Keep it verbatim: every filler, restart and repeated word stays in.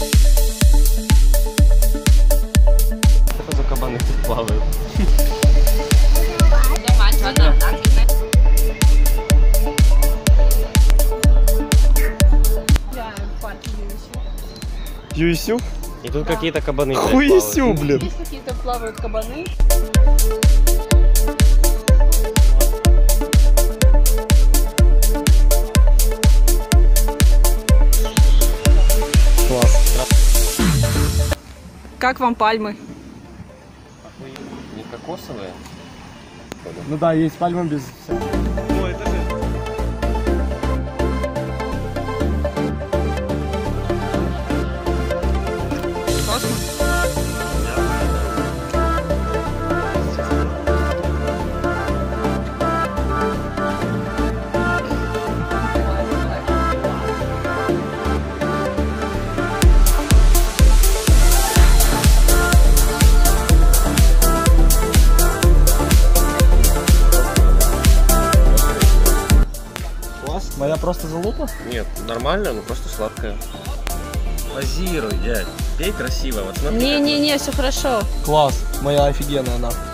Что за кабаны тут плавают? Юйсю? И тут да. Какие-то кабаны. Хуесю, блин. Здесь какие-то плавают кабаны. Класс. Как вам пальмы? Не кокосовые? Ну да, есть пальмы без... Ой, это же... Моя просто залупа? Нет, нормально, но просто сладкая. Позируй, дядь. Пей красиво, вот смотри. Не-не-не, все хорошо. Класс, моя офигенная она.